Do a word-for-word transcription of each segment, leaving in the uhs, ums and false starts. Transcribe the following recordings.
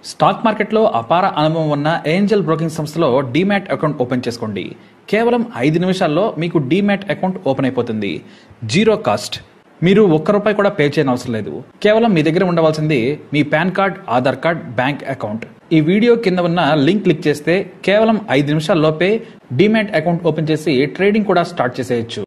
Stock మార్కెట్లో అపార అనుభవం ఉన్న ఏంజల్ బ్రోకింగ్ సంస్థలో డీమ్యాట్ అకౌంట్ ఓపెన్ చేసుకోండి. కేవలం ఐదు నిమిషాల్లో మీకు డీమ్యాట్ అకౌంట్ ఓపెన్ అయిపోతుంది. Zero cost. మీరు ఒక్క రూపాయి కూడా పే చేయని అవసరం లేదు. కేవలం మీ దగ్గర ఉండవలసింది మీ PAN card, Aadhaar card, bank account. ఈ వీడియో కింద ఉన్న లింక్ క్లిక్ చేస్తే కేవలం ఐదు నిమిషాల్లోపే డీమ్యాట్ అకౌంట్ ఓపెన్ చేసి ట్రేడింగ్ కూడా స్టార్ట్ చేసేయచ్చు.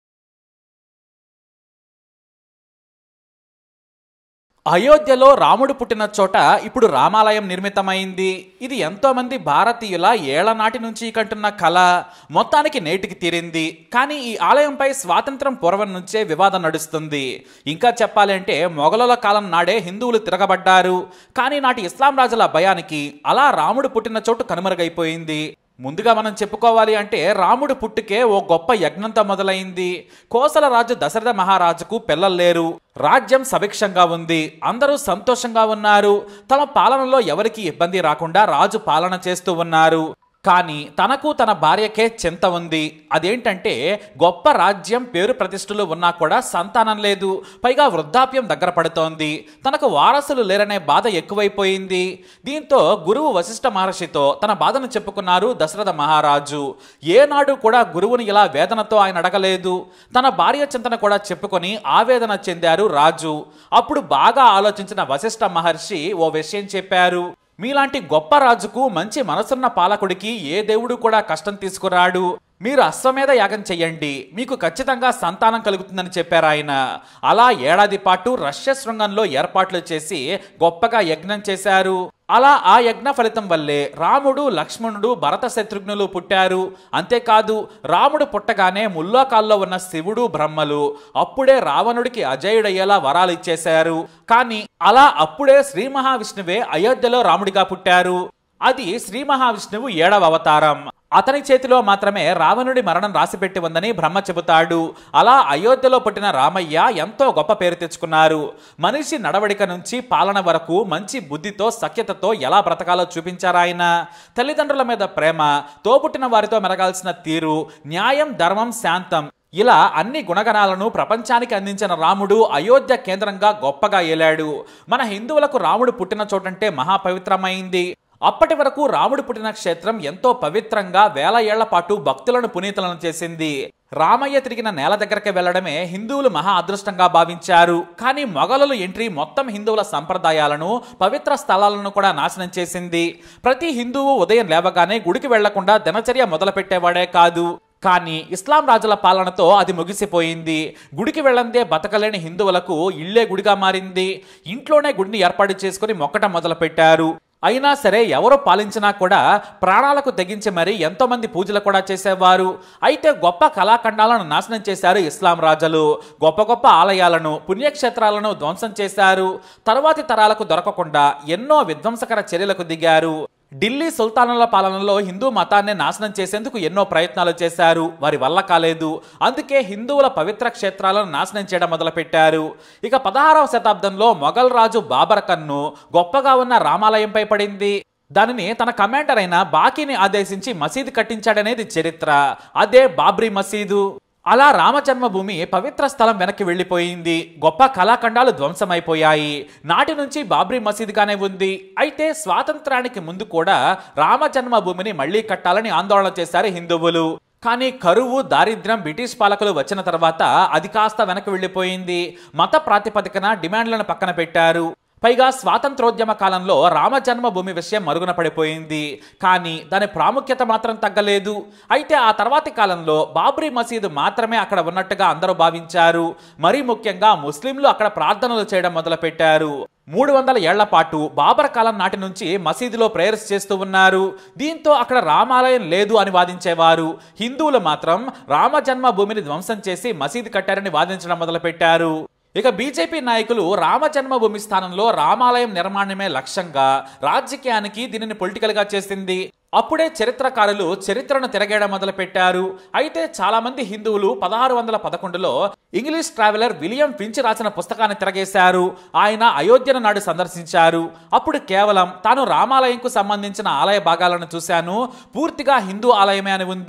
అయోధ్యలో రాముడు పుట్టిన చోట ఇప్పుడు రామాలయం నిర్మితమైంది. ఇది ఎంతో మంది భారతీయుల ఏళ్ల నాటి నుంచి కంటున్న కళ మొత్తానికి నేటికి తీరింది. కానీ ఈ ఆలయంపై స్వాతంత్రం పూర్వం నుంచే వివాదం నడుస్తుంది. ఇంకా చెప్పాలి అంటే మొఘలుల కాలం నాడే హిందువులు తిరగబడ్డారు. కానీ నాటి ఇస్లాం రాజుల భయానికి అలా రాముడు పుట్టిన చోటు కనుమరుగైపోయింది. ముందుగా మనం చెప్పుకోవాలి అంటే రాముడు పుట్టుకే ఓ గొప్ప యజ్ఞంతో మొదలైంది. కోసల రాజు దశరథ మహారాజుకు పిల్లలు లేరు. రాజ్యం సభిక్షంగా ఉంది. అందరూ సంతోషంగా ఉన్నారు. తమ పాలనలో ఎవరికి ఇబ్బంది రాకుండా రాజు పాలన చేస్తూ ఉన్నారు. కానీ తనకు తన భార్యకే చింత ఉంది. అదేంటంటే గొప్ప రాజ్యం, పేరు ప్రతిష్టలు ఉన్నా కూడా సంతానం లేదు. పైగా వృద్ధాప్యం దగ్గర పడుతోంది. తనకు వారసులు లేరనే బాధ ఎక్కువైపోయింది. దీంతో గురువు వశిష్ఠ మహర్షితో తన బాధను చెప్పుకున్నారు దశరథ మహారాజు. ఏనాడు కూడా గురువుని ఇలా వేదనతో ఆయన అడగలేదు. తన భార్య చింతన కూడా చెప్పుకొని ఆవేదన చెందారు రాజు. అప్పుడు బాగా ఆలోచించిన వశిష్ఠ మహర్షి ఓ విషయం చెప్పారు. మీలాంటి గొప్ప రాజుకు, మంచి మనసున్న పాలకుడికి ఏ దేవుడు కూడా కష్టం తీసుకురాడు. మీరు అశ్వమేధ యాగం చెయ్యండి, మీకు ఖచ్చితంగా సంతానం కలుగుతుందని చెప్పారు ఆయన. అలా ఏడాది పాటు రష్య శృంగంలో ఏర్పాట్లు చేసి గొప్పగా యజ్ఞం చేశారు. అలా ఆ యజ్ఞ ఫలితం వల్లే రాముడు, లక్ష్మణుడు, భరత శత్రుఘ్నులు పుట్టారు. అంతేకాదు రాముడు పుట్టగానే ముల్లోకాల్లో ఉన్న శివుడు, బ్రహ్మలు అప్పుడే రావణుడికి అజయుడయ్యేలా వరాలు ఇచ్చేశారు. కానీ అలా అప్పుడే శ్రీ మహావిష్ణువే అయోధ్యలో రాముడిగా పుట్టారు. అది శ్రీ మహావిష్ణువు ఏడవ అవతారం. అతని చేతిలో మాత్రమే రావణుడి మరణం రాసిపెట్టి ఉందని బ్రహ్మ చెబుతాడు. అలా అయోధ్యలో పుట్టిన రామయ్య ఎంతో గొప్ప పేరు తెచ్చుకున్నారు. మనిషి నడవడిక నుంచి పాలన వరకు మంచి బుద్ధితో, సఖ్యతతో ఎలా బ్రతకాలో చూపించారు ఆయన. తల్లిదండ్రుల మీద ప్రేమ, తోబుట్టిన వారితో మెరగాల్సిన తీరు, న్యాయం, ధర్మం, శాంతం ఇలా అన్ని గుణగణాలను ప్రపంచానికి అందించిన రాముడు అయోధ్య కేంద్రంగా గొప్పగా ఏలాడు. మన హిందువులకు రాముడు పుట్టిన చోటంటే మహాపవిత్రమైంది. అప్పటి వరకు రాముడు పుట్టిన క్షేత్రం ఎంతో పవిత్రంగా వేల ఏళ్ల పాటు భక్తులను పునీతులను చేసింది. రామయ్య తిరిగిన నేల దగ్గరికి వెళ్లడమే హిందువులు మహా అదృష్టంగా భావించారు. కానీ మొఘలుల ఎంట్రీ మొత్తం హిందువుల సంప్రదాయాలను, పవిత్ర స్థలాలను కూడా నాశనం చేసింది. ప్రతి హిందువు ఉదయం లేవగానే గుడికి వెళ్లకుండా దినచర్య మొదలు పెట్టేవాడే కాదు. కానీ ఇస్లాం రాజుల పాలనతో అది ముగిసిపోయింది. గుడికి వెళ్ళందే బతకలేని హిందువులకు ఇళ్లే గుడిగా మారింది. ఇంట్లోనే గుడిని ఏర్పాటు చేసుకుని మొక్కటం మొదలు పెట్టారు. అయినా సరే ఎవరు పాలించినా కూడా ప్రాణాలకు తెగించి మరీ ఎంతో మంది పూజలు కూడా చేసేవారు. అయితే గొప్ప కళాఖండాలను నాశనం చేశారు ఇస్లాం రాజులు. గొప్ప గొప్ప ఆలయాలను, పుణ్యక్షేత్రాలను ధ్వంసం చేశారు. తరువాతి తరాలకు దొరకకుండా ఎన్నో విధ్వంసకర చర్యలకు దిగారు. ఢిల్లీ సుల్తానుల పాలనలో హిందూ మతాన్ని నాశనం చేసేందుకు ఎన్నో ప్రయత్నాలు చేశారు. వారి వల్ల కాలేదు. అందుకే హిందువుల పవిత్ర క్షేత్రాలను నాశనం చేయడం మొదలుపెట్టారు. ఇక పదహారవ శతాబ్దంలో మొఘల్ రాజు బాబర్ కన్ను గొప్పగా ఉన్న రామాలయంపై పడింది. దానిని తన కమాండర్ అయిన బాకీని ఆదేశించి మసీదు కట్టించాడనేది చరిత్ర. అదే బాబ్రీ మసీదు. అలా రామజన్మభూమి పవిత్ర స్థలం వెనక్కి వెళ్లిపోయింది. గొప్ప కళాఖండాలు ధ్వంసమైపోయాయి. నాటి నుంచి బాబ్రీ మసీదుగానే ఉంది. అయితే స్వాతంత్రానికి ముందు కూడా రామజన్మభూమిని మళ్లీ కట్టాలని ఆందోళన చేశారు హిందువులు. కానీ కరువు, దారిద్ర్యం బ్రిటిష్ పాలకులు వచ్చిన తర్వాత అది కాస్త వెనక్కి వెళ్లిపోయింది. మత ప్రాతిపదికన డిమాండ్లను పక్కన పెట్టారు. పైగా స్వాతంత్రోద్యమ కాలంలో రామ జన్మభూమి విషయం మరుగున పడిపోయింది. కానీ దాని ప్రాముఖ్యత మాత్రం తగ్గలేదు. అయితే ఆ తర్వాతి కాలంలో బాబ్రీ మసీదు మాత్రమే అక్కడ ఉన్నట్టుగా అందరూ భావించారు. మరీ ముఖ్యంగా ముస్లింలు అక్కడ ప్రార్థనలు చేయడం మొదలుపెట్టారు. మూడు వందల ఏళ్ల పాటు బాబర్ కాలం నాటి నుంచి మసీదులో ప్రేయర్స్ చేస్తూ ఉన్నారు. దీంతో అక్కడ రామాలయం లేదు అని వాదించేవారు. హిందువులు మాత్రం రామ జన్మభూమిని ధ్వంసం చేసి మసీదు కట్టారని వాదించడం మొదలుపెట్టారు. ఇక బీజేపీ నాయకులు రామ జన్మభూమి స్థానంలో రామాలయం నిర్మాణమే లక్ష్యంగా రాజకీయానికి దీనిని పొలిటికల్ గా చేసింది. అప్పుడే చరిత్రకారులు చరిత్రను తిరగేయడం మొదలు పెట్టారు. అయితే చాలా మంది హిందువులు పదహారు వందల పదకొండులో ఇంగ్లీష్ ట్రావెలర్ విలియం ఫించ్ రాసిన పుస్తకాన్ని తిరగేశారు. ఆయన అయోధ్యను నాడు సందర్శించారు. అప్పుడు కేవలం తాను రామాలయంకు సంబంధించిన ఆలయ భాగాలను చూశాను, పూర్తిగా హిందూ ఆలయమే అని ఉంది.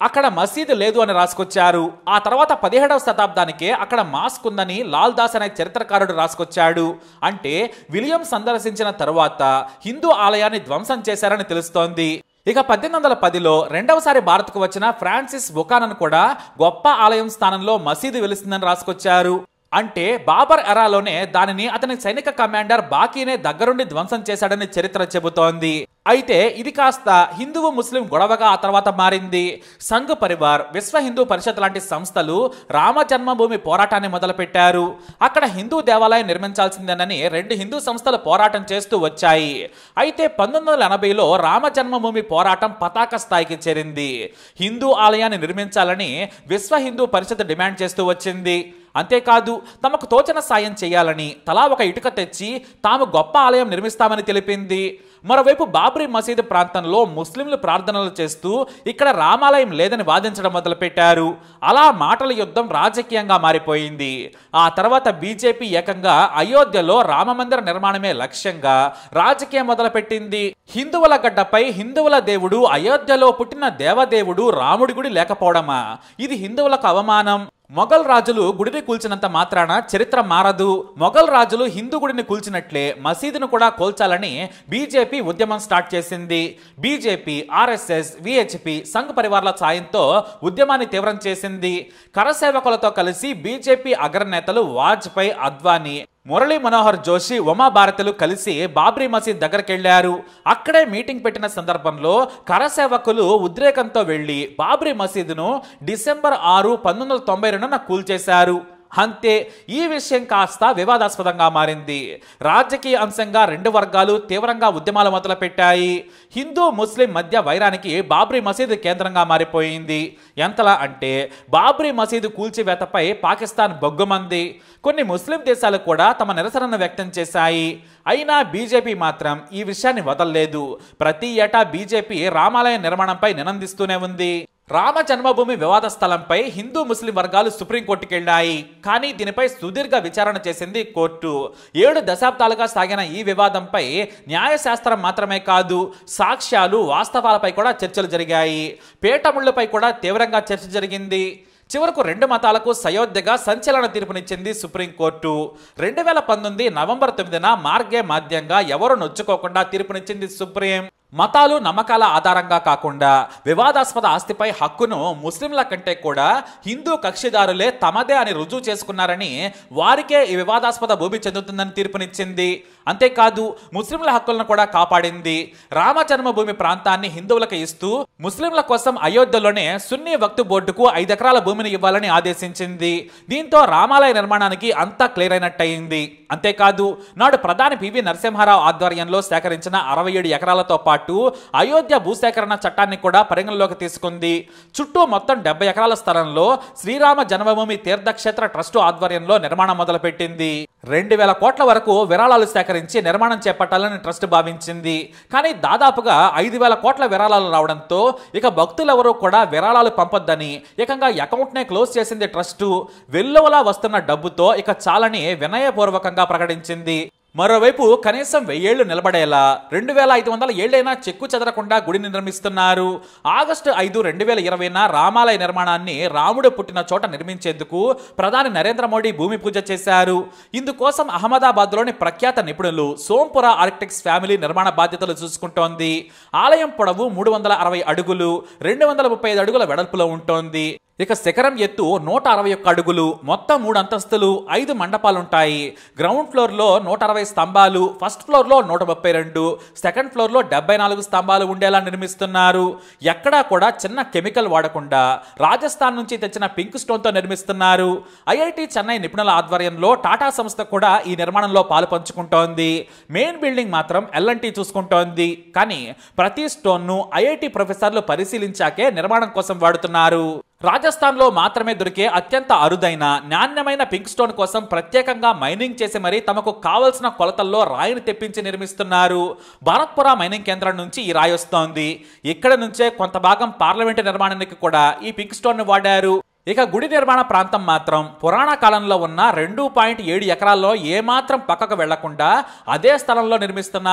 అక్కడ మసీదు లేదు అని రాసుకొచ్చారు. ఆ తర్వాత పదిహేడవ శతాబ్దానికే అక్కడ మాస్క్ ఉందని లాల్ దాస్ అనే చరిత్రకారుడు రాసుకొచ్చాడు. అంటే విలియం సందర్శించిన తరువాత హిందూ ఆలయాన్ని ధ్వంసం చేశారని తెలుస్తోంది. ఇక పద్దెనిమిది వందల పదిలో రెండవసారి భారత్కు వచ్చిన ఫ్రాన్సిస్ బుకానన్ కూడా గొప్ప ఆలయం స్థానంలో మసీదు వెలుస్తుందని రాసుకొచ్చారు. అంటే బాబర్ ఎరాలోనే దానిని అతని సైనిక కమాండర్ బాకీనే దగ్గరుండి ధ్వంసం చేశాడని చరిత్ర చెబుతోంది. అయితే ఇది కాస్త హిందువు ముస్లిం గొడవగా ఆ తర్వాత మారింది. సంఘ్ పరివార్, విశ్వ హిందూ పరిషత్ లాంటి సంస్థలు రామ జన్మభూమి పోరాటాన్ని మొదలుపెట్టారు. అక్కడ హిందూ దేవాలయం నిర్మించాల్సిందేనని రెండు హిందూ సంస్థలు పోరాటం చేస్తూ వచ్చాయి. అయితే పంతొమ్మిది వందల ఎనభైలో రామ జన్మభూమి పోరాటం పతాక స్థాయికి చేరింది. హిందూ ఆలయాన్ని నిర్మించాలని విశ్వ హిందూ పరిషత్ డిమాండ్ చేస్తూ వచ్చింది. అంతేకాదు తమకు తోచిన సాయం చేయాలని తలా ఒక ఇటుక తెచ్చి తాము గొప్ప ఆలయం నిర్మిస్తామని తెలిపింది. మరోవైపు బాబ్రీ మసీదు ప్రాంతంలో ముస్లింలు ప్రార్థనలు చేస్తూ ఇక్కడ రామాలయం లేదని వాదించడం మొదలుపెట్టారు. అలా మాటల యుద్ధం రాజకీయంగా మారిపోయింది. ఆ తర్వాత బీజేపీ ఏకంగా అయోధ్యలో రామమందిర నిర్మాణమే లక్ష్యంగా రాజకీయం మొదలుపెట్టింది. హిందువుల గడ్డపై హిందువుల దేవుడు, అయోధ్యలో పుట్టిన దేవదేవుడు రాముడి గుడి లేకపోవడమా? ఇది హిందువులకు అవమానం. మొఘల్ రాజులు గుడిని కూల్చినంత మాత్రాన చరిత్ర మారదు. మొఘల్ రాజులు హిందూ గుడిని కూల్చినట్లే మసీదును కూడా కూల్చాలని బీజేపీ ఉద్యమం స్టార్ట్ చేసింది. బీజేపీ, ఆర్ఎస్ఎస్, విహెచ్పి, సంఘ్ పరివార్ల సాయంతో ఉద్యమాన్ని తీవ్రం చేసింది. కరసేవకులతో కలిసి బీజేపీ అగ్రనేతలు వాజ్పేయి, అద్వానీ, మురళీ మనోహర్ జోషి, ఉమాభారతులు కలిసి బాబ్రీ మసీద్ దగ్గరికి వెళ్లారు. అక్కడే మీటింగ్ పెట్టిన సందర్భంలో కరసేవకులు ఉద్రేకంతో వెళ్లి బాబ్రీ మసీదును డిసెంబర్ ఆరు పంతొమ్మిది వందల తొంభై రెండున కూల్చేశారు. అంతే, ఈ విషయం కాస్త వివాదాస్పదంగా మారింది. రాజకీయ అంశంగా రెండు వర్గాలు తీవ్రంగా ఉద్యమాలు మొదలుపెట్టాయి. హిందూ ముస్లిం మధ్య వైరానికి బాబ్రీ మసీదు కేంద్రంగా మారిపోయింది. ఎంతలా అంటే బాబ్రీ మసీదు కూల్చివేతపై పాకిస్తాన్ బొగ్గుమంది. కొన్ని ముస్లిం దేశాలు కూడా తమ నిరసనను వ్యక్తం చేశాయి. అయినా బీజేపీ మాత్రం ఈ విషయాన్ని వదలలేదు. ప్రతి ఏటా బీజేపీ రామాలయ నిర్మాణంపై నినందిస్తూనే ఉంది. రామ జన్మభూమి వివాద స్థలంపై హిందూ ముస్లిం వర్గాలు సుప్రీంకోర్టుకి వెళ్ళాయి. కానీ దీనిపై సుదీర్ఘ విచారణ చేసింది కోర్టు. ఏడు దశాబ్దాలుగా సాగిన ఈ వివాదంపై న్యాయశాస్త్రం మాత్రమే కాదు, సాక్ష్యాలు, వాస్తవాలపై కూడా చర్చలు జరిగాయి. పీఠముళ్లపై కూడా తీవ్రంగా చర్చ జరిగింది. చివరకు రెండు మతాలకు సయోధ్యగా సంచలన తీర్పునిచ్చింది సుప్రీంకోర్టు. రెండు వేల పంతొమ్మిది నవంబర్ తొమ్మిదిన మార్గే మాధ్యంగా ఎవరు నొచ్చుకోకుండా తీర్పునిచ్చింది సుప్రీం. మతాలు, నమ్మకాల ఆధారంగా కాకుండా వివాదాస్పద ఆస్తిపై హక్కును ముస్లింల కంటే కూడా హిందూ కక్షిదారులే తమదే అని రుజువు చేసుకున్నారని, వారికే ఈ వివాదాస్పద భూమి చెందుతుందని తీర్పునిచ్చింది. అంతేకాదు ముస్లింల హక్కులను కూడా కాపాడింది. రామ జన్మభూమి ప్రాంతాన్ని హిందువులకు ఇస్తూ ముస్లింల కోసం అయోధ్యలోనే సున్నీ వక్తు బోర్డుకు ఐదు ఎకరాల భూమిని ఇవ్వాలని ఆదేశించింది. దీంతో రామాలయ నిర్మాణానికి అంతా క్లియర్ అయినట్టయింది. అంతేకాదు నాడు ప్రధాని పివి నరసింహారావు ఆధ్వర్యంలో సేకరించిన అరవై ఏడు ఎకరాలతో పాటు అయోధ్య భూసేకరణ చట్టాన్ని కూడా పరిగణలోకి తీసుకుంది. చుట్టూ మొత్తం డెబ్బై ఎకరాల స్థలంలో శ్రీరామ జన్మభూమి తీర్థక్షేత్ర ట్రస్టు ఆధ్వర్యంలో నిర్మాణం మొదలుపెట్టింది. రెండు వేల కోట్ల వరకు విరాళాలు సేకరించి నిర్మాణం చేపట్టాలని ట్రస్ట్ భావించింది. కానీ దాదాపుగా ఐదు వేల కోట్ల విరాళాలు రావడంతో ఇక భక్తులెవరూ కూడా విరాళాలు పంపొద్దని ఏకంగా అకౌంట్ నే క్లోజ్ చేసింది ట్రస్టు. వెల్లువలా వస్తున్న డబ్బుతో ఇక చాలని వినయపూర్వకంగా ప్రకటించింది. మరోవైపు కనీసం వెయ్యేళ్లు నిలబడేలా రెండు వేల ఐదు వందల ఏళ్లైనా చెక్కు చెదరకుండా గుడిని నిర్మిస్తున్నారు. ఆగస్టు ఐదు రెండు వేల ఇరవైన రామాలయ నిర్మాణాన్ని రాముడు పుట్టిన చోట నిర్మించేందుకు ప్రధాని నరేంద్ర మోడీ భూమి పూజ చేశారు. ఇందుకోసం అహ్మదాబాద్లోని ప్రఖ్యాత నిపుణులు సోంపుర ఆర్కిటెక్ట్స్ ఫ్యామిలీ నిర్మాణ బాధ్యతలు చూసుకుంటోంది. ఆలయం పొడవు మూడు వందల అరవై అడుగులు, రెండు వందల ముప్పై ఐదు అడుగుల వెడల్పులో ఉంటోంది. ఇక శిఖరం ఎత్తు నూట అరవై ఒక్క అడుగులు, మొత్తం మూడు అంతస్తులు, ఐదు మండపాలుంటాయి. గ్రౌండ్ ఫ్లోర్ లో నూట అరవై స్తంభాలు, ఫస్ట్ ఫ్లోర్ లో నూట ముప్పై రెండు, సెకండ్ ఫ్లోర్ లో డెబ్బై నాలుగు స్తంభాలు ఉండేలా నిర్మిస్తున్నారు. ఎక్కడా కూడా చిన్న కెమికల్ వాడకుండా రాజస్థాన్ నుంచి తెచ్చిన పింక్ స్టోన్ తో నిర్మిస్తున్నారు. ఐఐటి చెన్నై నిపుణుల ఆధ్వర్యంలో టాటా సంస్థ కూడా ఈ నిర్మాణంలో పాలు పంచుకుంటోంది. మెయిన్ బిల్డింగ్ మాత్రం ఎల్ అండ్ టీ చూసుకుంటోంది. కానీ ప్రతి స్టోన్ ను ఐఐటి ప్రొఫెసర్లు పరిశీలించాకే నిర్మాణం కోసం వాడుతున్నారు. రాజస్థాన్ లో మాత్రమే దొరికే అత్యంత అరుదైన నాణ్యమైన పింక్ స్టోన్ కోసం ప్రత్యేకంగా మైనింగ్ చేసి మరీ తమకు కావలసిన కొలతల్లో రాయిని తెప్పించి నిర్మిస్తున్నారు. భారత్పుర మైనింగ్ కేంద్రం నుంచి ఈ రాయి వస్తోంది. ఇక్కడ నుంచే కొంత భాగం పార్లమెంటు నిర్మాణానికి కూడా ఈ పింక్ స్టోన్ ను వాడారు. ఇక గుడి నిర్మాణ ప్రాంతం మాత్రం పురాణ కాలంలో ఉన్న రెండు పాయింట్ ఏడు ఎకరాల్లో ఏమాత్రం పక్కకు వెళ్లకుండా అదే స్థలంలో నిర్మిస్తున్నారు.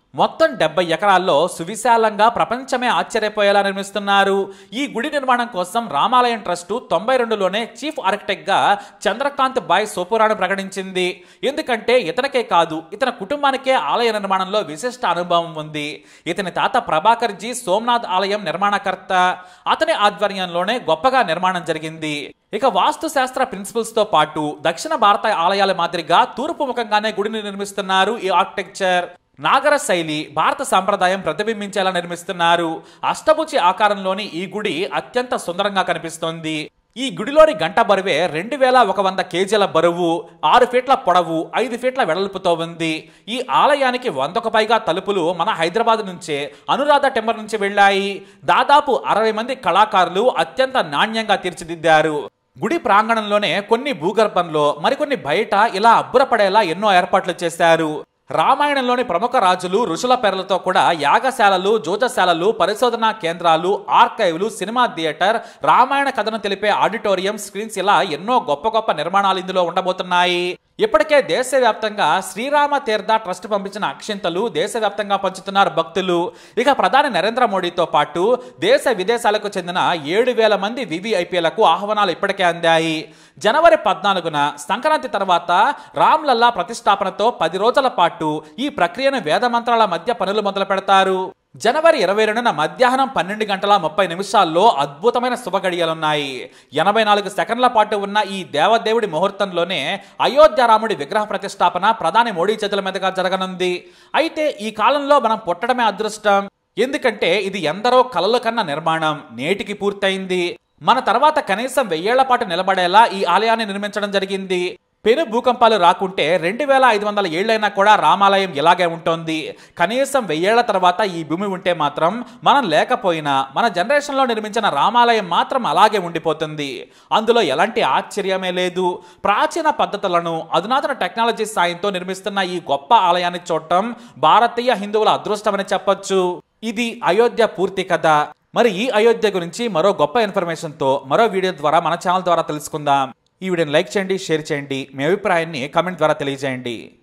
మొత్తం డెబ్బై ఎకరాల్లో సువిశాలంగా ప్రపంచమే ఆశ్చర్యపోయేలా నిర్మిస్తున్నారు. ఈ గుడి నిర్మాణం కోసం రామాలయం ట్రస్టు తొంభై రెండులోనే చీఫ్ ఆర్కిటెక్ట్ గా చంద్రకాంత్ బాయ్ సోపురాను ప్రకటించింది. ఎందుకంటే ఇతనికే కాదు, ఇతని కుటుంబానికే ఆలయ నిర్మాణంలో విశిష్ట అనుభవం ఉంది. ఇతని తాత ప్రభాకర్ జీ సోమనాథ్ ఆలయం నిర్మాణకర్త. అతని ఆధ్వర్యంలోనే గొప్పగా నిర్మాణం జరిగింది. ఇక వాస్తు శాస్త్ర ప్రిన్సిపల్స్ తో పాటు దక్షిణ భారత ఆలయాల మాదిరిగా తూర్పు ముఖంగానే గుడిని నిర్మిస్తున్నారు. ఈ ఆర్కిటెక్చర్ నాగర శైలి, భారత సంప్రదాయం ప్రతిబింబించేలా నిర్మిస్తున్నారు. అష్టభుజి ఆకారంలోని ఈ గుడి అత్యంత సుందరంగా కనిపిస్తోంది. ఈ గుడిలోని గంట బరువే రెండు వేల ఒక వంద కేజీల బరువు, ఆరు ఫీట్ల పొడవు, ఐదు ఫీట్ల వెడల్పుతో ఉంది. ఈ ఆలయానికి వందకు పైగా తలుపులు మన హైదరాబాద్ నుంచే అనురాధ టెంబర్ నుంచి వెళ్ళాయి. దాదాపు అరవై మంది కళాకారులు అత్యంత నాణ్యంగా తీర్చిదిద్దారు. గుడి ప్రాంగణంలోనే కొన్ని భూగర్భంలో, మరికొన్ని బయట ఇలా అబ్బురపడేలా ఎన్నో ఏర్పాట్లు చేశారు. రామాయణంలోని ప్రముఖ రాజులు, ఋషుల పేర్లతో కూడా యాగశాలలు, జోజశాలలు, పరిశోధనా కేంద్రాలు, ఆర్కైవ్లు, సినిమా థియేటర్, రామాయణ కథను తెలిపే ఆడిటోరియం, స్క్రీన్స్ ఇలా ఎన్నో గొప్ప గొప్ప నిర్మాణాలు ఇందులో ఉండబోతున్నాయి. ఇప్పటికే దేశవ్యాప్తంగా శ్రీరామ తీర్థ ట్రస్ట్ పంపించిన అక్షింతలు దేశవ్యాప్తంగా పంచుతున్నారు భక్తులు. ఇక ప్రధాని నరేంద్ర మోడీతో పాటు దేశ విదేశాలకు చెందిన ఏడు వేల మంది వివిఐపీలకు ఆహ్వానాలు ఇప్పటికే అందాయి. జనవరి పద్నాలుగున సంక్రాంతి తర్వాత రామ్లల్లా ప్రతిష్టాపనతో పది రోజుల పాటు ఈ ప్రక్రియను వేద మంత్రాల మధ్య పనులు మొదలు పెడతారు. జనవరి ఇరవై రెండున మధ్యాహ్నం పన్నెండు గంటల ముప్పై నిమిషాల్లో అద్భుతమైన శుభ గడియలున్నాయి. ఎనభై నాలుగు సెకండ్ల పాటు ఉన్న ఈ దేవదేవుడి ముహూర్తంలోనే అయోధ్య రాముడి విగ్రహ ప్రతిష్టాపన ప్రధాని మోడీ చేతుల మీదుగా జరగనుంది. అయితే ఈ కాలంలో మనం పుట్టడమే అదృష్టం. ఎందుకంటే ఇది ఎందరో కలలు కన్న నిర్మాణం నేటికి పూర్తయింది. మన తర్వాత కనీసం వెయ్యేళ్ల పాటు నిలబడేలా ఈ ఆలయాన్ని నిర్మించడం జరిగింది. పెను భూకంపాలు రాకుంటే రెండు వేల ఐదు వందల ఏళ్ళైనా కూడా రామాలయం ఇలాగే ఉంటుంది. కనీసం వెయ్యేళ్ల తర్వాత ఈ భూమి ఉంటే మాత్రం మనం లేకపోయినా మన జనరేషన్లో నిర్మించిన రామాలయం మాత్రం అలాగే ఉండిపోతుంది. అందులో ఎలాంటి ఆశ్చర్యమే లేదు. ప్రాచీన పద్ధతులను అధునాతన టెక్నాలజీ సాయంతో నిర్మిస్తున్న ఈ గొప్ప ఆలయాన్ని చూడటం భారతీయ హిందువుల అదృష్టమని చెప్పొచ్చు. ఇది అయోధ్య పూర్తి కథ. మరి ఈ అయోధ్య గురించి మరో గొప్ప ఇన్ఫర్మేషన్తో మరో వీడియో ద్వారా మన ఛానల్ ద్వారా తెలుసుకుందాం. ఈ వీడియోని లైక్ చేయండి, షేర్ చేయండి, మీ అభిప్రాయాన్ని కామెంట్ ద్వారా తెలియజేయండి.